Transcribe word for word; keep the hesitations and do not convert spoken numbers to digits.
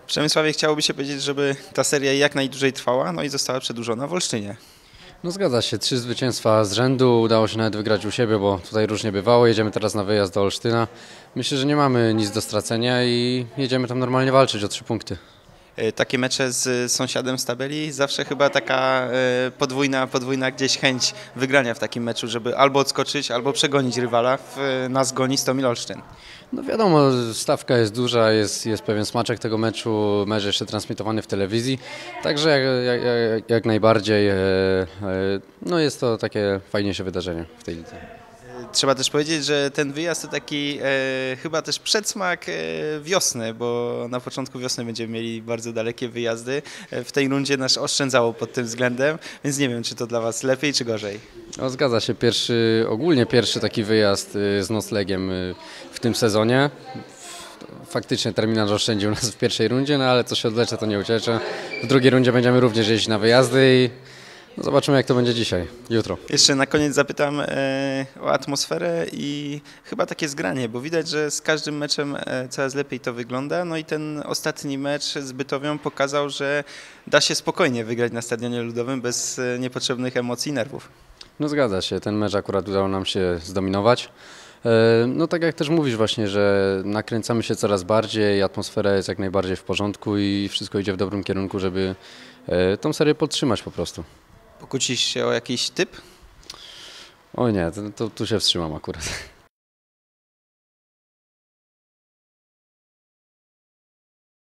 Przemysławie chciałoby się powiedzieć, żeby ta seria jak najdłużej trwała, no i została przedłużona w Olsztynie. No zgadza się, trzy zwycięstwa z rzędu, udało się nawet wygrać u siebie, bo tutaj różnie bywało. Jedziemy teraz na wyjazd do Olsztyna. Myślę, że nie mamy nic do stracenia i jedziemy tam normalnie walczyć o trzy punkty. E, Takie mecze z sąsiadem z tabeli, zawsze chyba taka e, podwójna, podwójna gdzieś chęć wygrania w takim meczu, żeby albo odskoczyć, albo przegonić rywala. W, nas goni Stomil Olsztyn. No wiadomo, stawka jest duża, jest, jest pewien smaczek tego meczu, mecz jeszcze transmitowany w telewizji, także jak, jak, jak najbardziej e, e, no jest to takie fajniejsze wydarzenie w tej lidze. Trzeba też powiedzieć, że ten wyjazd to taki e, chyba też przedsmak e, wiosny, bo na początku wiosny będziemy mieli bardzo dalekie wyjazdy. E, w tej rundzie nas oszczędzało pod tym względem, więc nie wiem, czy to dla Was lepiej, czy gorzej. No, zgadza się, pierwszy, ogólnie pierwszy taki wyjazd y, z noclegiem y, w tym sezonie. Faktycznie terminarz oszczędził nas w pierwszej rundzie, no ale co się odlecze, to nie uciecze. W drugiej rundzie będziemy również jeździć na wyjazdy i no, zobaczymy, jak to będzie dzisiaj, jutro. Jeszcze na koniec zapytam e, o atmosferę i chyba takie zgranie, bo widać, że z każdym meczem e, coraz lepiej to wygląda. No i ten ostatni mecz z Bytowią pokazał, że da się spokojnie wygrać na Stadionie Ludowym bez e, niepotrzebnych emocji i nerwów. No zgadza się, ten mecz akurat udało nam się zdominować. E, No tak jak też mówisz właśnie, że nakręcamy się coraz bardziej, atmosfera jest jak najbardziej w porządku i wszystko idzie w dobrym kierunku, żeby e, tą serię podtrzymać po prostu. Pokłócisz się o jakiś typ? O nie, to, to tu się wstrzymam akurat.